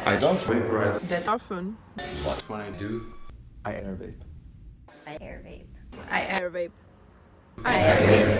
I don't vaporize that often. What when I do? I AirVape. I AirVape. I AirVape. I AirVape.